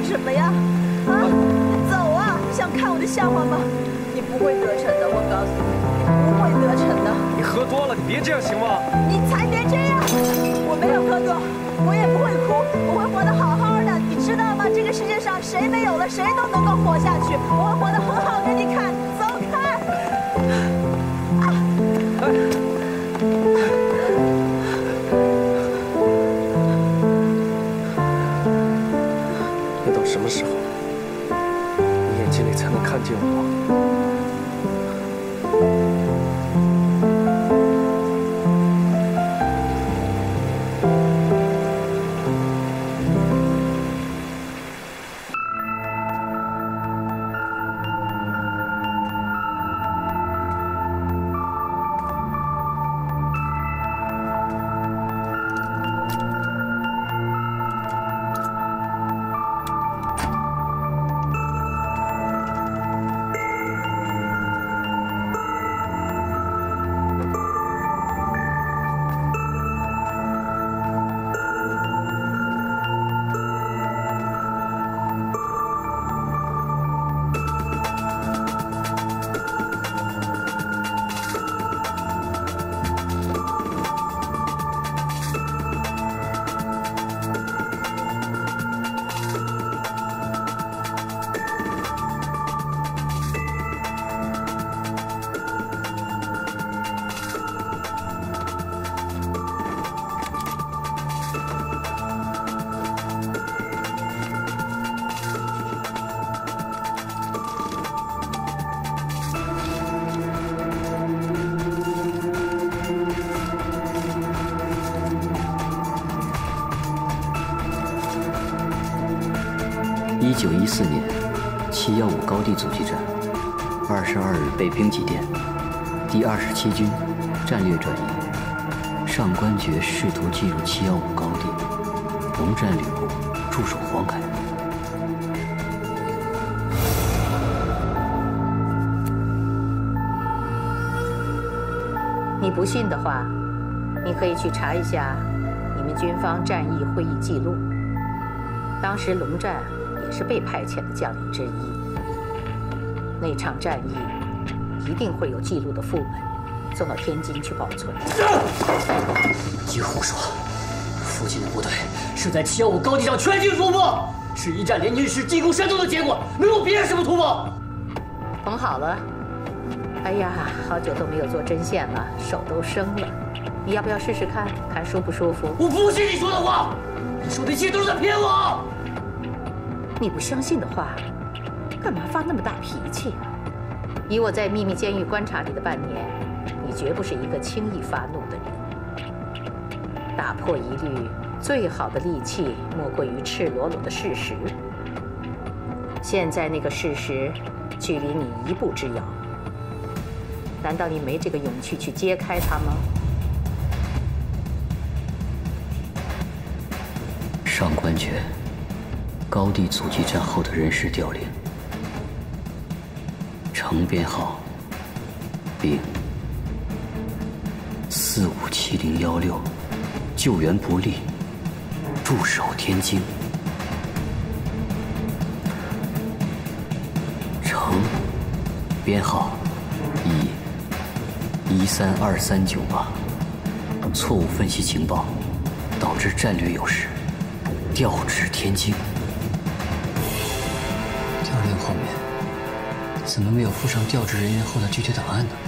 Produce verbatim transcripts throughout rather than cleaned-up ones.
什么呀？啊，走啊！你想看我的笑话吗？你不会得逞的，我告诉你，你不会得逞的。 你喝多了，你别这样行吗？ 你才别这样！我没有喝多，我也不会哭，我会活得好好的，你知道吗？这个世界上谁没有了，谁都能够活下去，我会活得很好给你看。走开！啊！哎。 什么时候，你眼睛里才能看见我？ 一九一四年，七一五高地阻击战，二十二日被兵几电，第二十七军战略转移，上官爵试图进入七一五高地，龙战吕布驻守黄海。 你不信的话，你可以去查一下你们军方战役会议记录。当时龙战也是被派遣的将领之一。那场战役一定会有记录的副本，送到天津去保存。 你胡说！附近的部队是在七一五高地上全军覆没，是一战联军师进攻山东的结果，没有别人什么突破。 缝好了。哎呀，好久都没有做针线了，手都生了。你要不要试试看，看舒不舒服？ 我不信你说的话，你说的一切都是在骗我。 你不相信的话，干嘛发那么大脾气啊？以我在秘密监狱观察你的半年，你绝不是一个轻易发怒的人。打破疑虑，最好的利器莫过于赤裸裸的事实。现在那个事实，距离你一步之遥。难道你没这个勇气去揭开它吗？ 上官爵，高地阻击战后的人事调令：程编号丙四五七零幺六，救援不力，驻守天津。程编号乙一三二三九八，错误分析情报，导致战略有失，调至天津。调令后面怎么没有附上调职人员后的具体档案呢？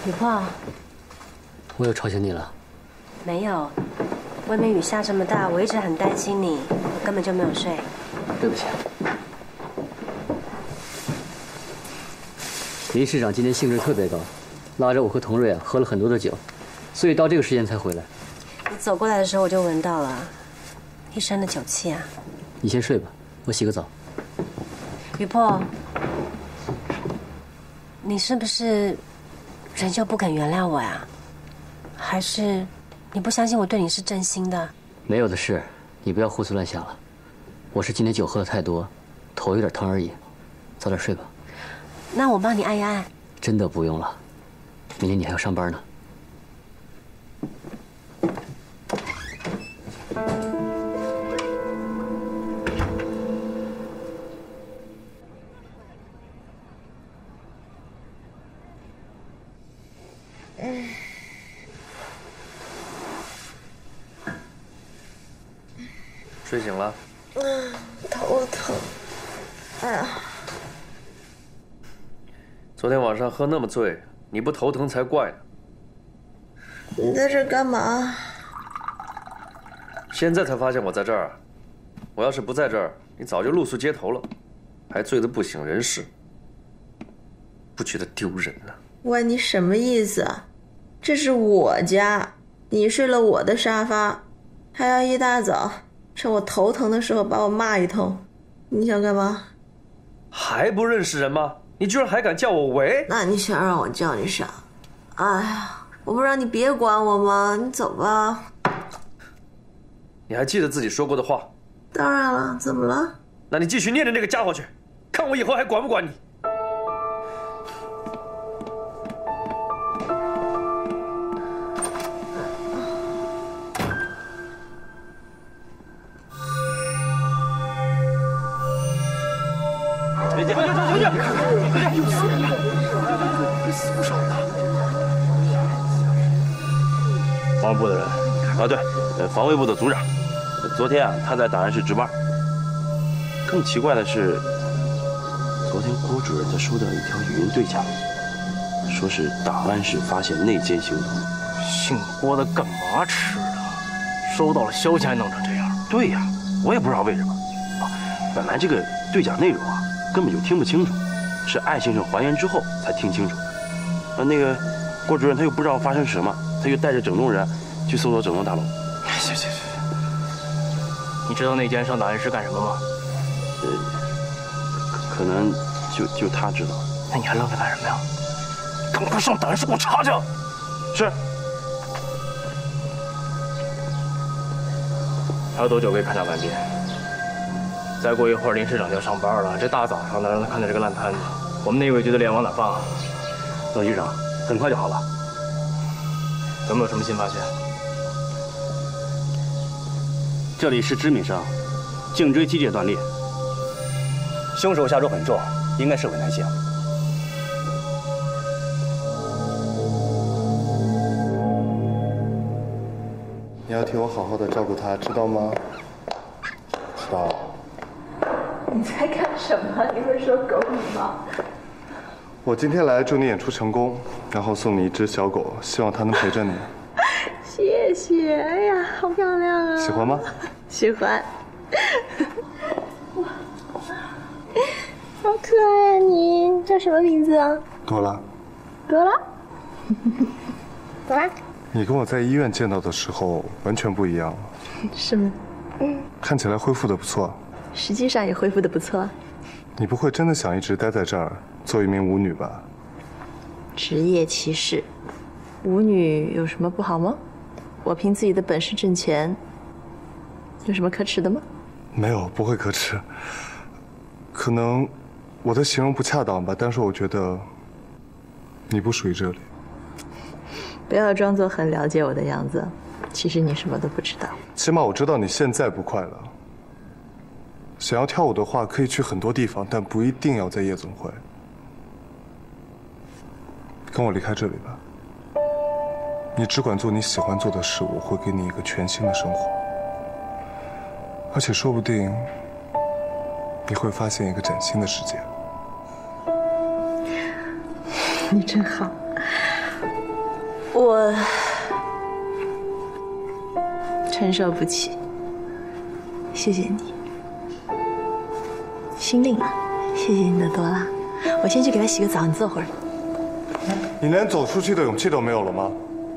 雨破， 我又吵醒你了？ 没有，外面雨下这么大，我一直很担心你，我根本就没有睡。 对不起。林市长今天兴致特别高，拉着我和童瑞啊喝了很多的酒，所以到这个时间才回来。 你走过来的时候我就闻到了一身的酒气啊。 你先睡吧，我洗个澡。 雨破，你是不是仍旧不肯原谅我呀？还是你不相信我对你是真心的？ 没有的事，你不要胡思乱想了。我是今天酒喝的太多，头有点疼而已。早点睡吧。 那我帮你按一按。 真的不用了，明天你还要上班呢。 睡醒了？ 嗯，头疼。哎呀， 昨天晚上喝那么醉，你不头疼才怪呢。 你在这干嘛？ 现在才发现我在这儿。我要是不在这儿，你早就露宿街头了，还醉得不省人事，不觉得丢人呢？ 喂，你什么意思啊？这是我家，你睡了我的沙发，还要一大早趁我头疼的时候把我骂一通，你想干嘛？ 还不认识人吗？你居然还敢叫我喂？ 那你想让我叫你啥？哎呀，我不让你别管我吗？你走吧。 你还记得自己说过的话？ 当然了，怎么了？ 那你继续念着那个家伙去，看我以后还管不管你。 防卫部的人啊，对，呃，防卫部的组长。昨天啊，他在档案室值班。更奇怪的是，昨天郭主任他收到一条语音对讲，说是档案室发现内奸行动。 姓郭的干嘛吃的？收到了消息还弄成这样？ 对呀，我也不知道为什么。啊，本来这个对讲内容啊，根本就听不清楚，是艾先生还原之后才听清楚的。啊，那个郭主任他又不知道发生什么，他又带着整栋人去搜索整栋大楼。 行行行，你知道内奸上档案室干什么吗？ 呃，可能就就他知道。 那你还愣着干什么呀？赶快上档案室给我查去！ 是。 还有多久可以勘察完毕？再过一会儿林市长就要上班了，这大早上的让他看见这个烂摊子，我们内卫局的脸往哪放啊？ 董局长，很快就好了。 有没有什么新发现？ 这里是致命伤，颈椎肌腱断裂，凶手下手很重，应该是位男性。 你要替我好好的照顾他，知道吗？知道。 你在干什么？你会说狗语吗？ 我今天来祝你演出成功，然后送你一只小狗，希望它能陪着你。 谢谢，哎呀，好漂亮啊！ 喜欢吗？ 喜欢。好可爱啊你！你叫什么名字啊？ 朵拉。 朵拉。朵拉。 你跟我在医院见到的时候完全不一样了。 是吗？嗯。看起来恢复的不错。 实际上也恢复的不错。 你不会真的想一直待在这儿做一名舞女吧？ 职业歧视，舞女有什么不好吗？我凭自己的本事挣钱，有什么可耻的吗？ 没有，不会可耻。可能我的形容不恰当吧，但是我觉得你不属于这里。 不要装作很了解我的样子，其实你什么都不知道。 起码我知道你现在不快乐。想要跳舞的话，可以去很多地方，但不一定要在夜总会。跟我离开这里吧。你只管做你喜欢做的事，我会给你一个全新的生活。而且说不定你会发现一个崭新的世界。 你真好。 我承受不起。谢谢你，心令啊，谢谢你的多拉。我先去给他洗个澡，你坐会儿。 你连走出去的勇气都没有了吗？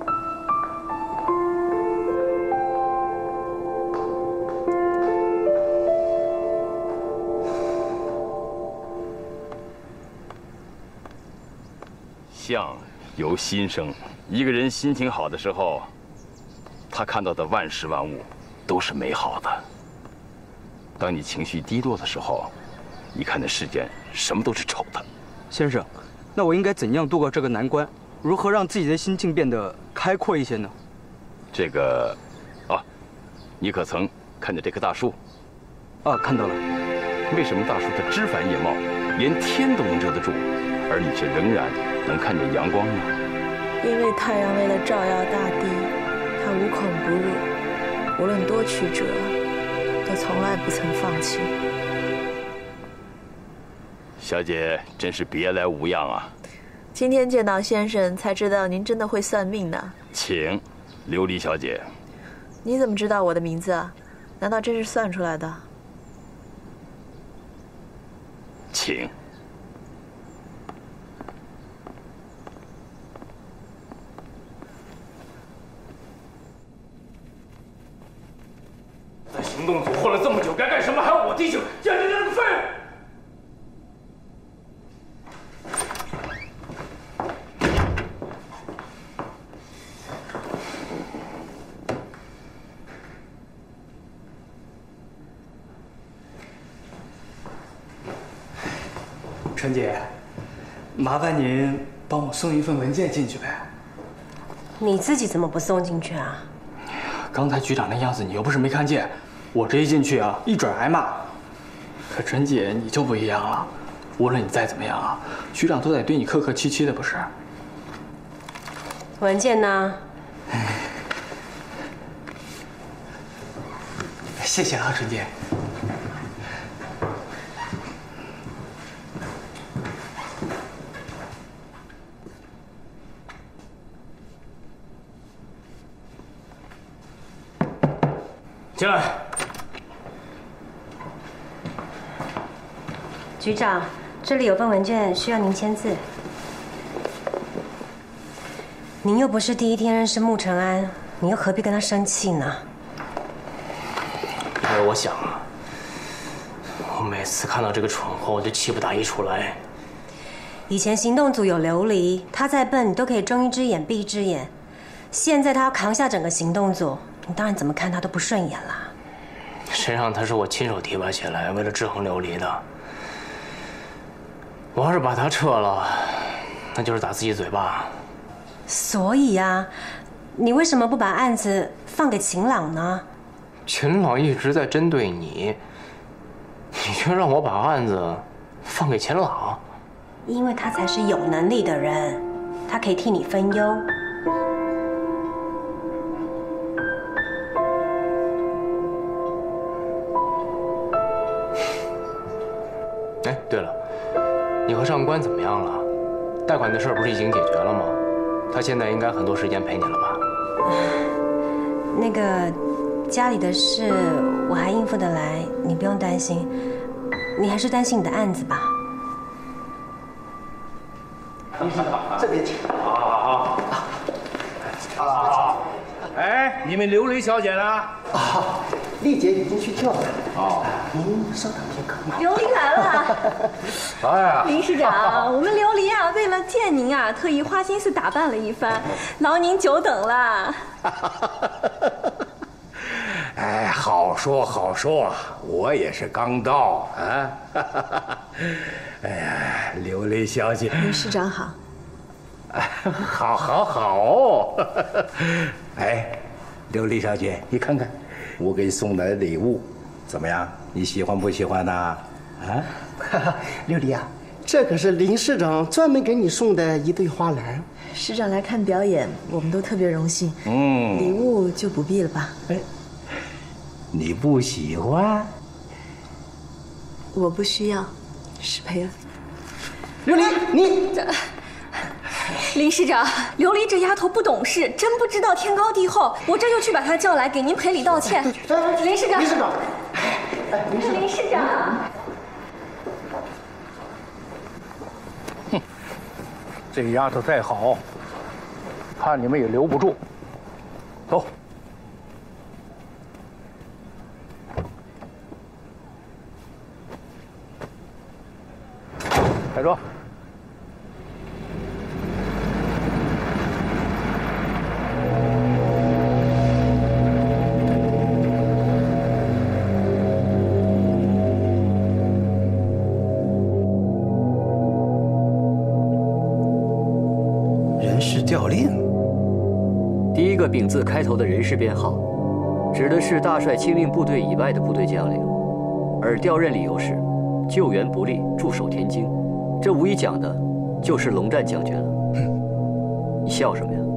相由心生，一个人心情好的时候，他看到的万事万物都是美好的。当你情绪低落的时候，你看的世间什么都是丑的。 先生，那我应该怎样度过这个难关？如何让自己的心境变得开阔一些呢？ 这个，啊，你可曾看见这棵大树？ 啊，看到了。 为什么大树的枝繁叶茂，连天都能遮得住，而你却仍然能看见阳光呢？ 因为太阳为了照耀大地，它无孔不入，无论多曲折，都从来不曾放弃。 小姐真是别来无恙啊！ 今天见到先生，才知道您真的会算命呢。 请，琉璃小姐。 你怎么知道我的名字啊？难道真是算出来的？ 请。 在行动组混了这么久，该干什么还要我提醒？简直就是个废物！ 陈姐，麻烦您帮我送一份文件进去呗。 你自己怎么不送进去啊？ 刚才局长那样子，你又不是没看见，我这一进去啊，一准挨骂。可陈姐你就不一样了，无论你再怎么样啊，局长都得对你客客气气的，不是？ 文件呢？ 谢谢啊，陈姐。 进来。 局长，这里有份文件需要您签字。您又不是第一天认识穆承安，你又何必跟他生气呢？ 因为我想啊，我每次看到这个蠢货，我就气不打一处来。 以前行动组有琉璃，他再笨，你都可以睁一只眼闭一只眼。现在他要扛下整个行动组，你当然怎么看他都不顺眼啦。 谁让他是我亲手提拔起来，为了制衡琉璃的？我要是把他撤了，那就是打自己嘴巴。 所以呀，你为什么不把案子放给秦朗呢？ 秦朗一直在针对你，你却让我把案子放给秦朗？ 因为他才是有能力的人，他可以替你分忧。 哎，对了，你和上官怎么样了？贷款的事不是已经解决了吗？他现在应该很多时间陪你了吧？ 那个家里的事我还应付得来，你不用担心。你还是担心你的案子吧。 这边请。 好好好。好。哎，你们琉璃小姐呢？ 啊，丽姐已经去跳了。哦。您稍等片刻。 琉璃来了。 哎呀， 林市长，我们琉璃啊，为了见您啊，特意花心思打扮了一番，劳您久等了。 哎，好说好说，我也是刚到啊。哎呀，琉璃小姐， 林市长好。 好，好，好。哎，琉璃小姐，你看看，我给你送来的礼物怎么样？你喜欢不喜欢呢？啊？ 琉璃啊，这可是林市长专门给你送的一对花篮。 市长来看表演，我们都特别荣幸。 嗯， 礼物就不必了吧？ 哎，你不喜欢？ 我不需要，失陪了。 琉璃，你这， 林市长，琉璃这丫头不懂事，真不知道天高地厚。我这就去把她叫来，给您赔礼道歉。林市长， 林市长， 哎，林市长。 哼，这丫头再好，看你们也留不住。走。开车。 人事调令。第一个丙字开头的人事编号，指的是大帅亲令部队以外的部队将领，而调任理由是救援不利，驻守天津。这无疑讲的就是龙战将军了。你笑什么呀？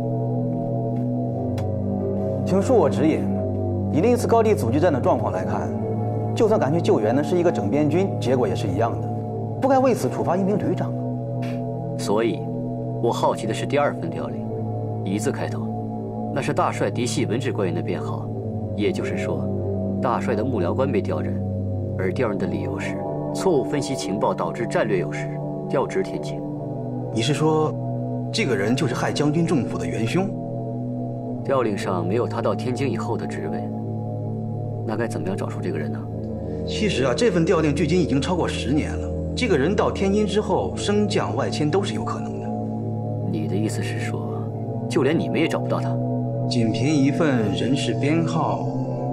请恕我直言，以那次高地阻击战的状况来看，就算赶去救援呢，是一个整编军，结果也是一样的，不该为此处罚一名旅长。 所以，我好奇的是第二份调令，一字开头，那是大帅嫡系文职官员的编号，也就是说，大帅的幕僚官被调任，而调任的理由是错误分析情报导致战略有失，调职天津。 你是说，这个人就是害将军中府的元凶？ 调令上没有他到天津以后的职位，那该怎么样找出这个人呢？ 其实啊，这份调令距今已经超过十年了。这个人到天津之后，升降外迁都是有可能的。 你的意思是说，就连你们也找不到他？ 仅凭一份人事编号，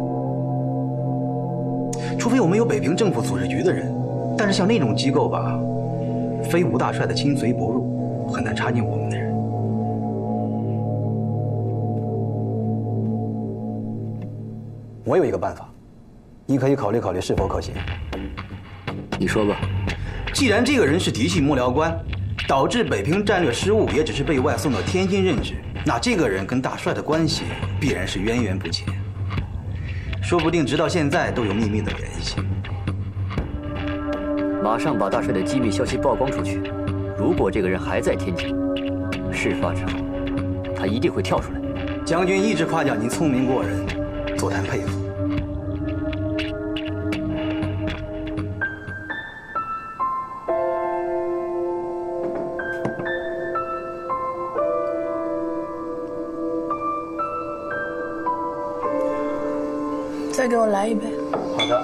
除非我们有北平政府组织局的人，但是像那种机构吧，非吴大帅的亲随不入，很难插进我们的人。我有一个办法，你可以考虑考虑是否可行。 你说吧。 既然这个人是嫡系幕僚官，导致北平战略失误，也只是被外送到天津任职，那这个人跟大帅的关系必然是渊源不浅，说不定直到现在都有秘密的联系。 马上把大帅的机密消息曝光出去。如果这个人还在天津，事发之后，他一定会跳出来。 将军一直夸奖您聪明过人，左谈佩服。 再给我来一杯。 好的。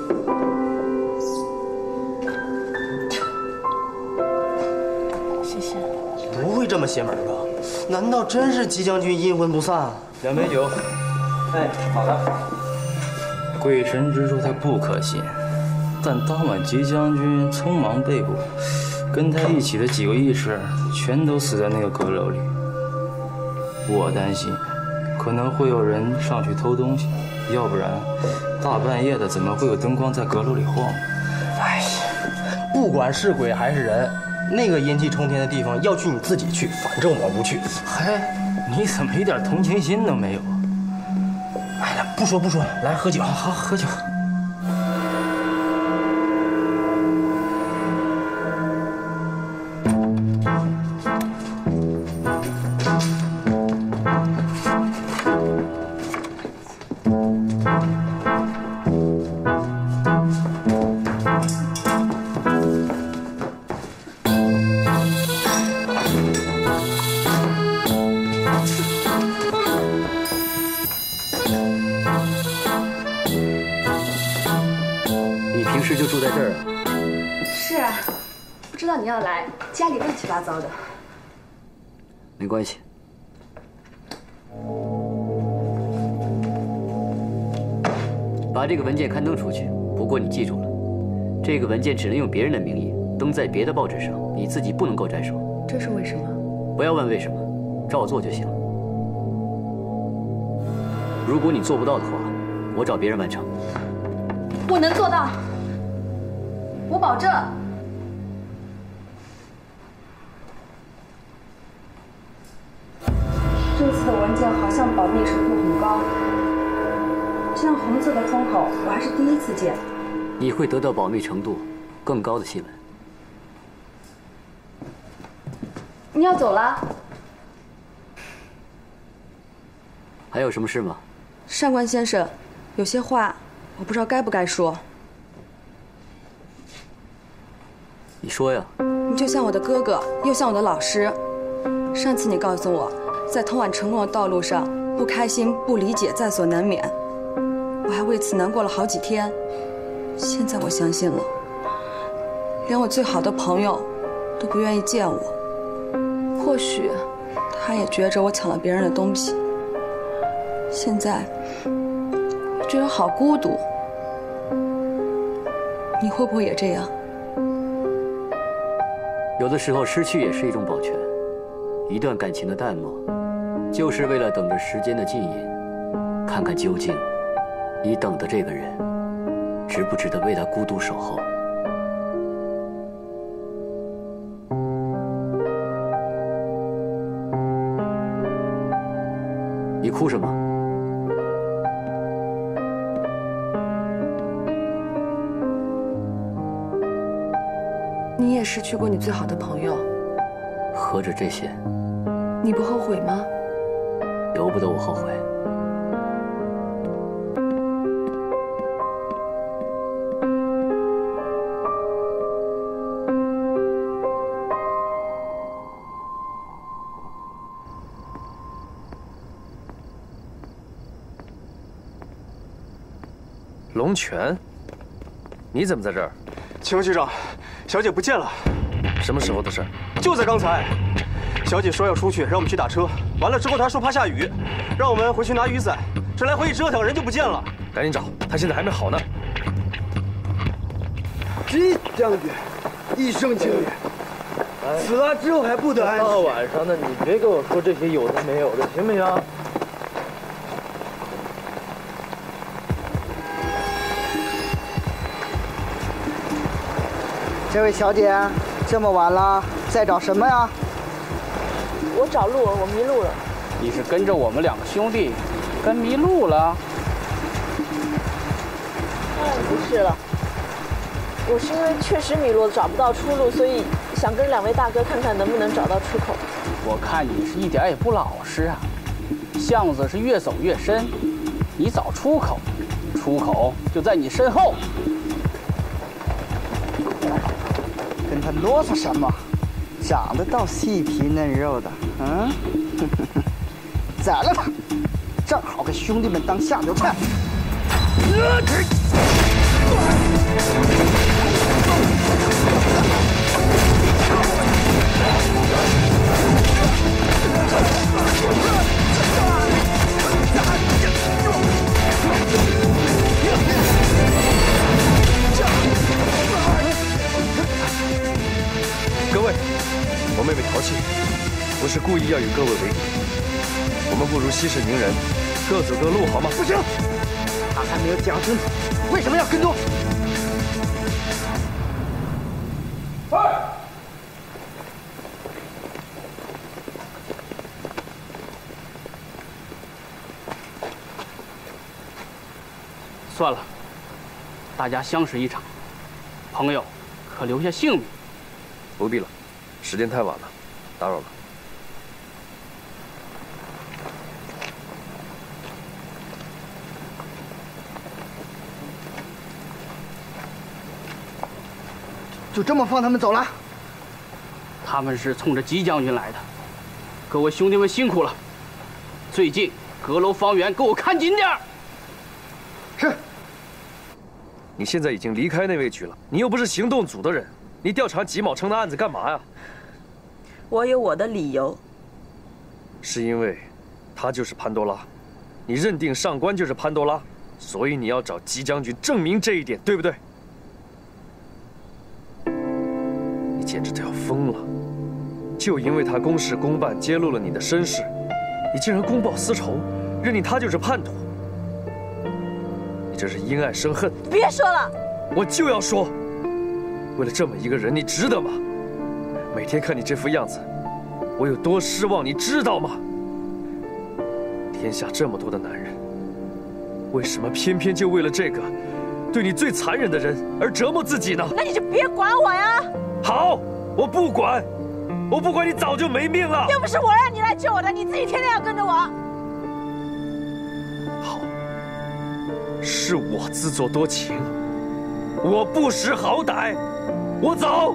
谢谢。 不会这么邪门吧？难道真是吉将军阴魂不散？ 两杯酒。 哎，好的。 鬼神之说他不可信，但当晚吉将军匆忙被捕，跟他一起的几个义士全都死在那个阁楼里。我担心，可能会有人上去偷东西。要不然，大半夜的怎么会有灯光在阁楼里晃？ 哎呀，不管是鬼还是人，那个阴气冲天的地方要去你自己去，反正我不去。 嗨，你怎么一点同情心都没有？ 哎呀，不说不说，来喝酒。 好，喝酒。 就住在这儿啊？ 是啊，不知道你要来，家里乱七八糟的。 没关系。把这个文件刊登出去。不过你记住了，这个文件只能用别人的名义登在别的报纸上，你自己不能够摘手。 这是为什么？ 不要问为什么，照做就行了。如果你做不到的话，我找别人完成。 我能做到。我保证。这次的文件好像保密程度很高，这样红色的封口我还是第一次见。 你会得到保密程度更高的新闻。 你要走了？ 还有什么事吗？ 上官先生，有些话我不知道该不该说。 你说呀。 你就像我的哥哥，又像我的老师。上次你告诉我，在通往成功的道路上，不开心、不理解在所难免。我还为此难过了好几天。现在我相信了，连我最好的朋友都不愿意见我。或许他也觉着我抢了别人的东西。现在我觉得好孤独。你会不会也这样？ 有的时候失去也是一种保全。一段感情的淡漠，就是为了等着时间的尽饮，看看究竟你等的这个人值不值得为他孤独守候。你哭什么？ 你也失去过你最好的朋友， 何止这些？ 你不后悔吗？ 由不得我后悔。 龙泉，你怎么在这儿？ 请问局长，小姐不见了。 什么时候的事？ 就在刚才。小姐说要出去，让我们去打车。完了之后，她说怕下雨，让我们回去拿雨伞。这来回一折腾，人就不见了。 赶紧找，她现在还没好呢。 这将军，一生情侣，死了之后还不得安息。 大晚上的，你别跟我说这些有的没有的，行不行？ 这位小姐，这么晚了，在找什么呀？ 我找路，我迷路了。 你是跟着我们两个兄弟，跟迷路了？ 当然不是了，我是因为确实迷路，找不到出路，所以想跟两位大哥看看能不能找到出口。 我看你是一点也不老实啊，巷子是越走越深，你找出口，出口就在你身后。 跟他啰嗦什么？长得倒细皮嫩肉的，嗯，宰了他，正好给兄弟们当下酒菜。 各位，我妹妹淘气，不是故意要与各位为敌。我们不如息事宁人，各走各路，好吗？ 不行，他还没有讲清楚，为什么要跟踪？ 哎！算了，大家相识一场，朋友可留下姓名。 不必了，时间太晚了，打扰了。 就这么放他们走了？ 他们是冲着吉将军来的，各位兄弟们辛苦了。最近阁楼方圆给我看紧点儿。 是。 你现在已经离开那位局了，你又不是行动组的人。你调查吉卯城的案子干嘛呀？ 我有我的理由。 是因为，他就是潘多拉，你认定上官就是潘多拉，所以你要找吉将军证明这一点，对不对？你简直都要疯了！就因为他公事公办，揭露了你的身世，你竟然公报私仇，认定他就是叛徒，你这是因爱生恨！ 别说了， 我就要说。为了这么一个人，你值得吗？每天看你这副样子，我有多失望，你知道吗？天下这么多的男人，为什么偏偏就为了这个对你最残忍的人而折磨自己呢？ 那你就别管我呀！ 好，我不管，我不管你早就没命了。 又不是我让你来救我的，你自己天天要跟着我。 是我自作多情，我不识好歹，我走。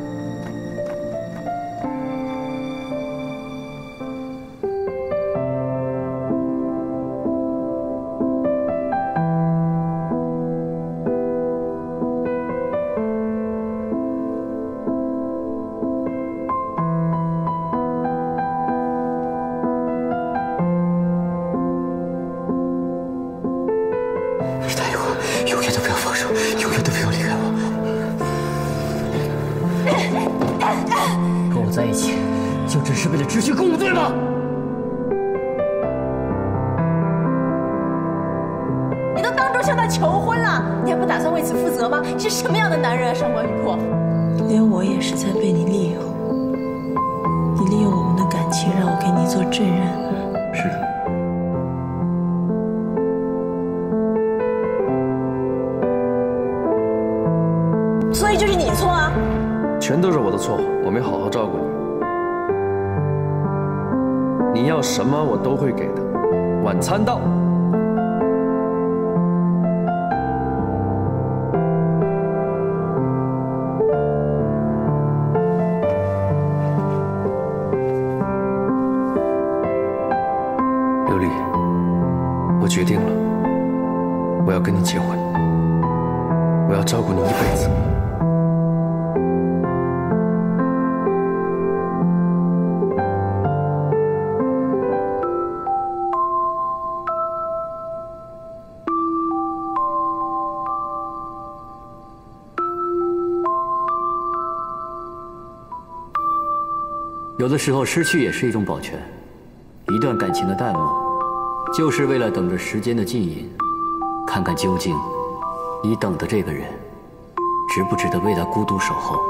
全都是我的错，我没好好照顾你。你要什么我都会给的。晚餐到。琉璃，我决定了，我要跟你结婚，我要照顾你一辈子。 有的时候，失去也是一种保全。一段感情的淡漠，就是为了等着时间的浸淫，看看究竟，你等的这个人，值不值得为他孤独守候。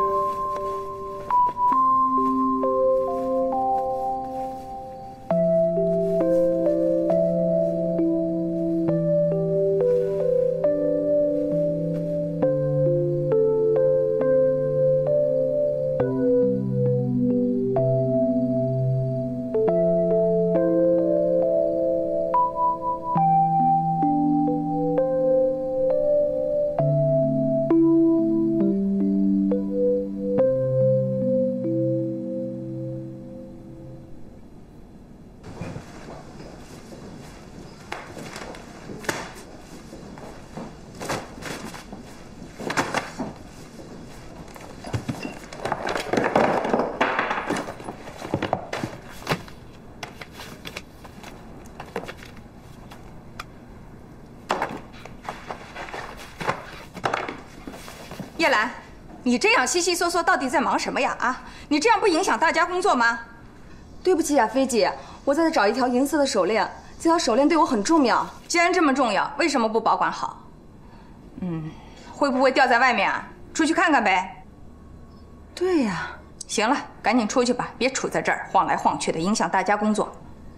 叶兰，你这样悉悉嗦嗦，到底在忙什么呀？啊，你这样不影响大家工作吗？ 对不起啊，菲姐，我在找一条银色的手链，这条手链对我很重要。 既然这么重要，为什么不保管好？嗯，会不会掉在外面啊？出去看看呗。 对呀。 行了，赶紧出去吧，别杵在这儿晃来晃去的，影响大家工作。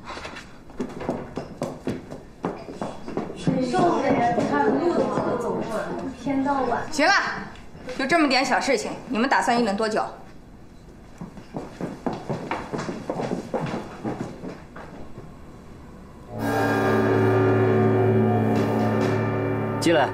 瘦的人看路都不走过来，一天到晚。 行了。就这么点小事情，你们打算议论多久？ 进来。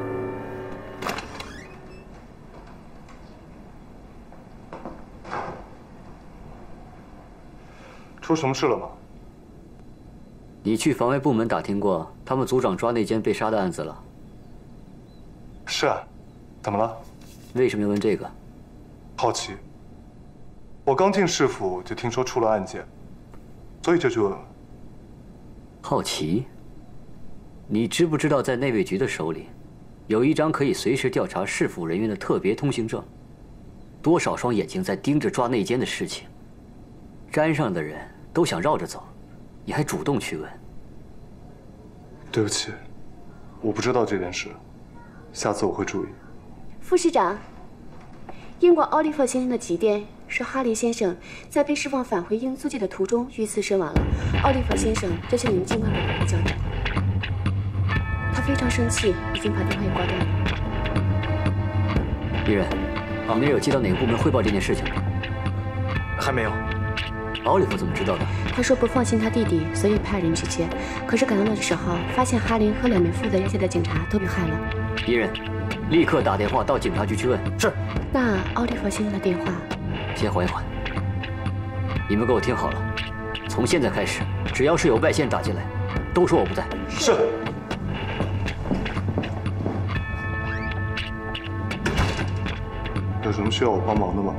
出什么事了吗？ 你去防卫部门打听过他们组长抓那件被杀的案子了？ 是啊，怎么了？ 为什么要问这个？ 好奇。我刚进市府就听说出了案件，所以就去问问。 好奇？你知不知道，在内卫局的手里，有一张可以随时调查市府人员的特别通行证？多少双眼睛在盯着抓内奸的事情，沾上的人都想绕着走，你还主动去问？ 对不起，我不知道这件事，下次我会注意。 副市长，英国奥利弗先生的急电是哈利先生在被释放返回英租界的途中遇刺身亡了。奥利弗先生，这是你们尽快给他的交代。他非常生气，已经把电话也挂断了。 李人，你们有接到哪个部门汇报这件事情吗？ 还没有。 哦， 奥利弗怎么知道的？ 他说不放心他弟弟，所以派人去接。可是赶到的时候，发现哈林和两名负责押解的警察都遇害了。 敌人，立刻打电话到警察局去问。 是。 那奥利弗先生的电话？ 先缓一缓。你们给我听好了，从现在开始，只要是有外线打进来，都说我不在。 是。 有什么需要我帮忙的吗？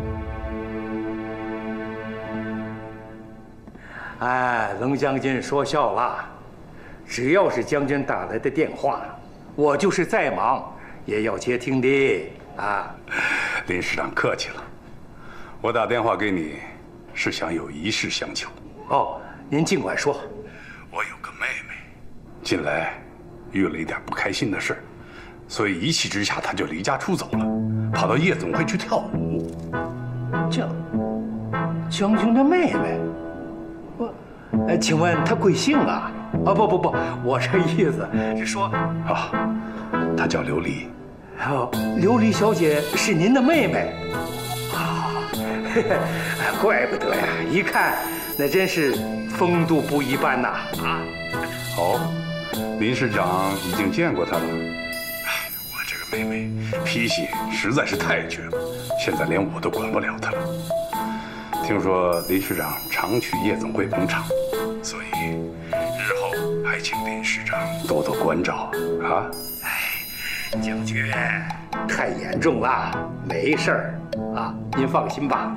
哎，龙将军说笑了，只要是将军打来的电话，我就是再忙也要接听的啊。 林师长客气了，我打电话给你是想有一事相求。 哦，您尽管说。 我有个妹妹，近来遇了一点不开心的事，所以一气之下她就离家出走了，跑到夜总会去跳舞。 将将军的妹妹。呃，请问她贵姓啊？啊，不不不，我这意思是说， 啊，她叫琉璃。 哦，琉璃小姐是您的妹妹。啊，怪不得呀！一看那真是风度不一般呐！啊， 哦，林师长已经见过她了。哎，我这个妹妹脾气实在是太倔了，现在连我都管不了她了。听说林师长常去夜总会捧场，所以日后还请林师长多多关照啊！ 哎，将军，太严重了，没事儿啊，您放心吧。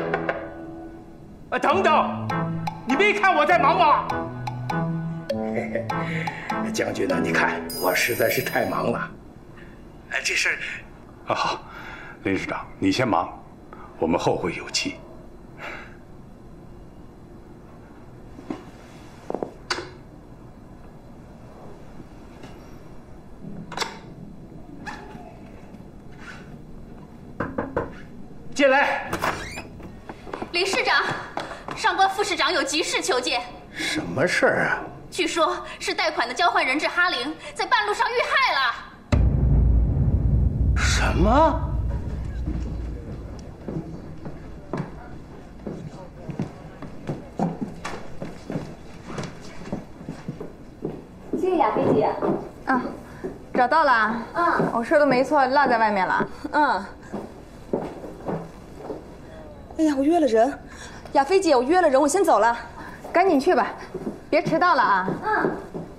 啊，等等，你没看我在忙吗？嘿嘿，将军呢？你看我实在是太忙了。哎，这事儿…… 啊好，林师长，你先忙，我们后会有期。 进来。 林市长，上官副市长有急事求见。 什么事儿啊？ 据说是贷款的交换人质哈林在半路上遇害了。 什么？ 谢谢雅菲姐。 啊，找到了。嗯，我说的没错，落在外面了。 嗯。哎呀，我约了人，雅菲姐，我约了人，我先走了， 赶紧去吧，别迟到了啊。 嗯。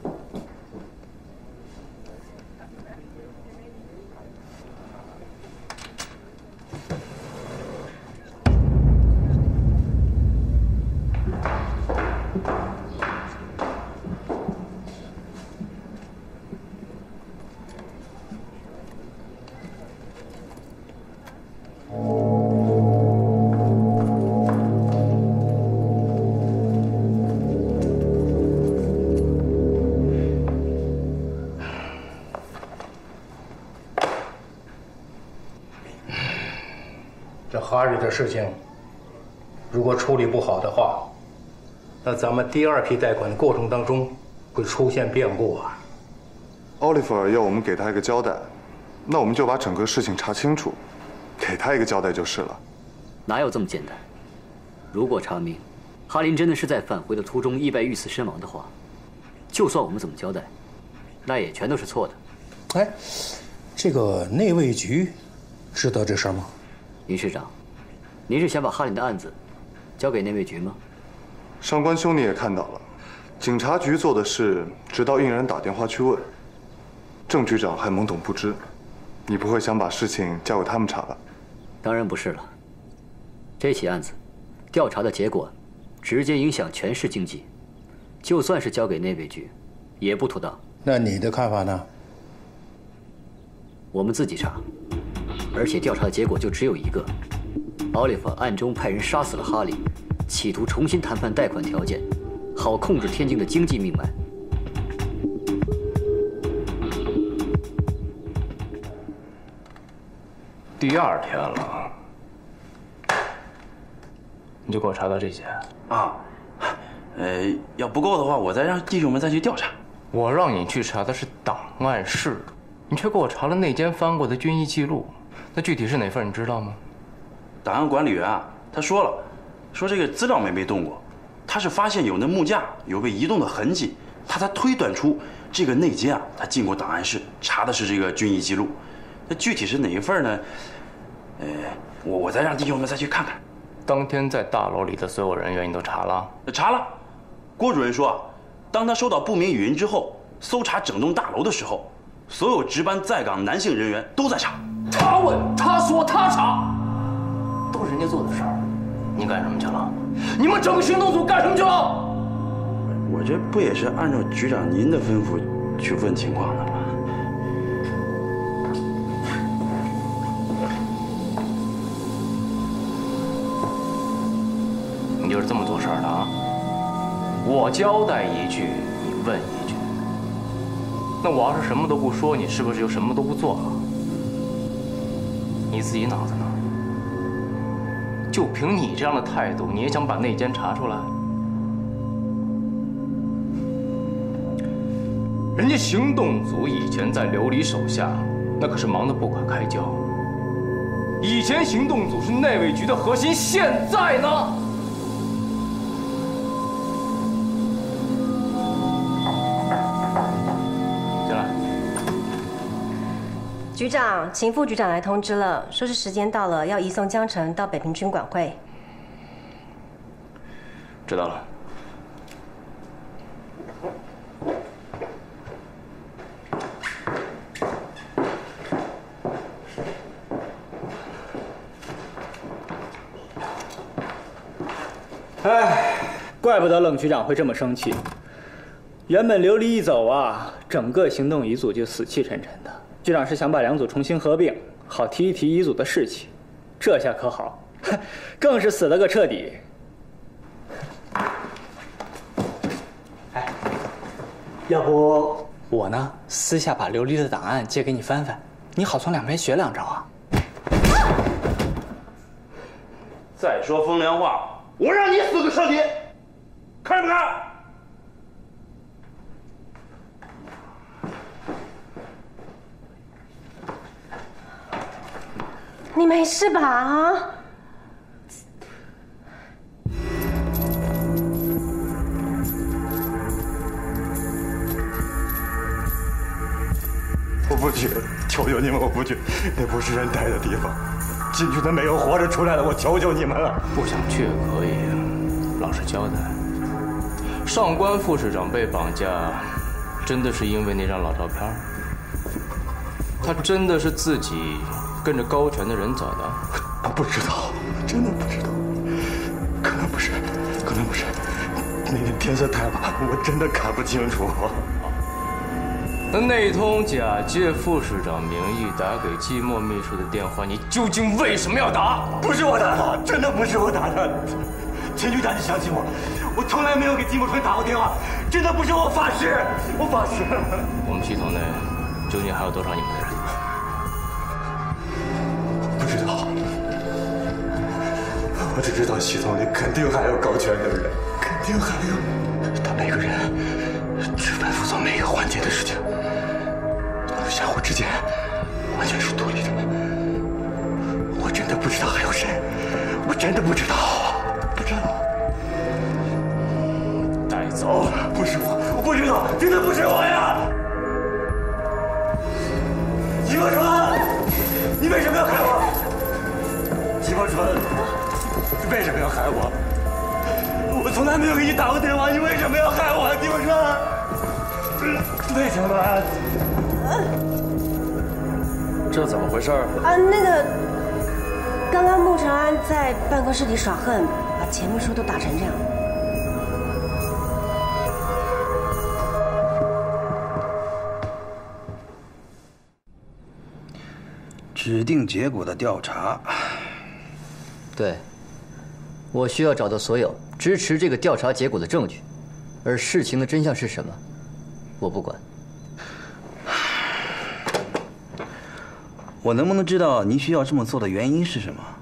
这哈瑞的事情，如果处理不好的话，那咱们第二批贷款的过程当中会出现变故啊。 奥利弗尔要我们给他一个交代，那我们就把整个事情查清楚，给他一个交代就是了。 哪有这么简单？如果查明哈林真的是在返回的途中意外遇刺身亡的话，就算我们怎么交代，那也全都是错的。 哎，这个内卫局知道这事儿吗？ 林市长，您是想把哈林的案子交给内卫局吗？ 上官兄你也看到了，警察局做的事，直到应人打电话去问，郑局长还懵懂不知。你不会想把事情交给他们查吧？ 当然不是了。这起案子调查的结果，直接影响全市经济，就算是交给内卫局，也不妥当。 那你的看法呢？ 我们自己查。而且调查的结果就只有一个：奥利弗暗中派人杀死了哈林，企图重新谈判贷款条件，好控制天津的经济命脉。 第二天了，你就给我查到这些啊？呃，要不够的话，我再让弟兄们再去调查。 我让你去查的是档案室，你却给我查了内奸翻过的军医记录。那具体是哪份你知道吗？ 档案管理员啊，他说了，说这个资料没被动过， 他是发现有那木架有被移动的痕迹，他才推断出这个内奸啊，他进过档案室，查的是这个军役记录。那具体是哪一份呢？呃，我我再让弟兄们再去看看。 当天在大楼里的所有人员你都查了？ 查了。郭主任说啊，当他收到不明语音之后，搜查整栋大楼的时候，所有值班在岗男性人员都在查。 他问，他说，他查，都是人家做的事儿，你干什么去了？你们整个行动组干什么去了？ 我这不也是按照局长您的吩咐去问情况的吗？ 你就是这么做事儿的啊？我交代一句，你问一句。那我要是什么都不说，你是不是就什么都不做了？你自己脑子呢？就凭你这样的态度，你也想把内奸查出来？人家行动组以前在琉璃手下，那可是忙得不可开交。以前行动组是内卫局的核心，现在呢？进来。 局长，秦副局长来通知了，说是时间到了，要移送江澄到北平军管会。 知道了。 哎，怪不得冷局长会这么生气。原本琉璃一走啊，整个行动乙组就死气沉沉的。局长是想把两组重新合并，好提一提乙组的士气。这下可好，更是死了个彻底。哎，要不我呢，私下把琉璃的档案借给你翻翻，你好从两边学两招啊。 再说风凉话，我让你死个彻底，看不看？ 你没事吧？啊？ 我不去，求求你们，我不去，那不是人待的地方。进去的没有活着出来的，我求求你们了。 不想去也可以，老实交代。上官副市长被绑架，真的是因为那张老照片？他真的是自己跟着高权的人走的？ 不知道，真的不知道。可能不是，可能不是。那天天色太晚，我真的看不清楚。 那那通假借副市长名义打给季默秘书的电话，你究竟为什么要打？ 不是我打的，真的不是我打的。秦局长，你相信我，我从来没有给季默春打过电话，真的不是我，发誓，我发誓。 我们系统内究竟还有多少你们的人？ 不知道，我只知道系统里肯定还有高权的人，肯定还有。他每个人只吩咐做每一个环节的事情。相互之间完全是独立的，我真的不知道还有谁，我真的不知道，不知道。 带走， 不是我，我不知道，真的不是我呀！季默春，你为什么要害我？季默春，你为什么要害我？我从来没有给你打过电话，你为什么要害我？季默春，为什么？ 这怎么回事啊，那个，刚刚穆长安在办公室里耍横，把钱秘书都打成这样。 指定结果的调查。 对，我需要找到所有支持这个调查结果的证据，而事情的真相是什么，我不管。 我能不能知道您需要这么做的原因是什么？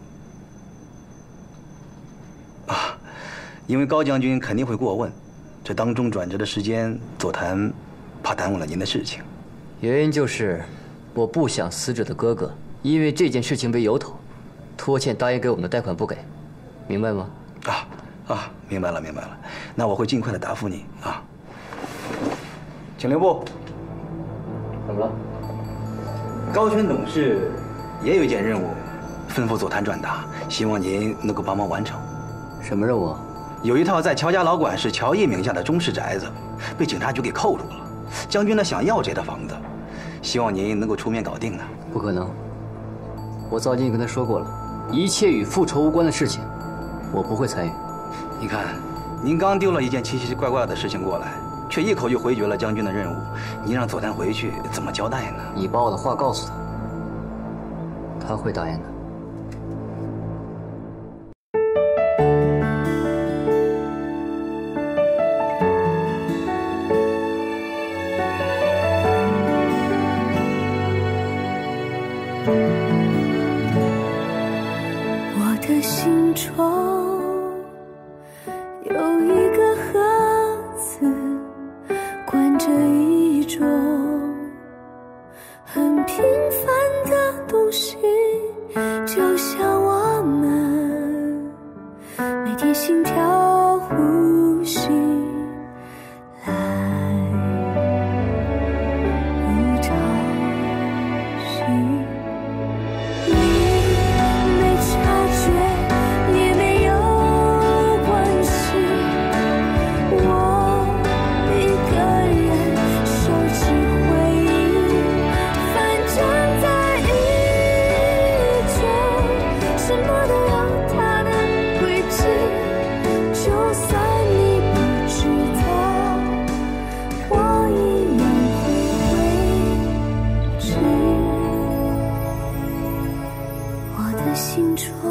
啊，因为高将军肯定会过问，这当中转折的时间座谈，怕耽误了您的事情。 原因就是我不想死者的哥哥因为这件事情为由头，拖欠答应给我们的贷款不给，明白吗？ 啊啊，明白了，明白了。那我会尽快的答复你啊。请留步。 怎么了？ 高全董事也有一件任务，吩咐左坛转达，希望您能够帮忙完成。 什么任务？ 有一套在乔家老管事乔毅名下的中式宅子，被警察局给扣住了。将军呢想要这套房子，希望您能够出面搞定呢。 不可能，我早已经跟他说过了，一切与复仇无关的事情，我不会参与。 你看，您刚丢了一件奇奇怪怪的事情过来，却一口就回绝了将军的任务，您让左丹回去怎么交代呢？ 你把我的话告诉他，他会答应的。 我的心中有一个盒子，关着一种很平凡的东西，就像我们每天心跳呼吸来无潮汐。你没察觉也没有关系，我一个人收起回忆，反正在意着什么都有它的轨迹，就算你不知道，我一样会回去。我的心中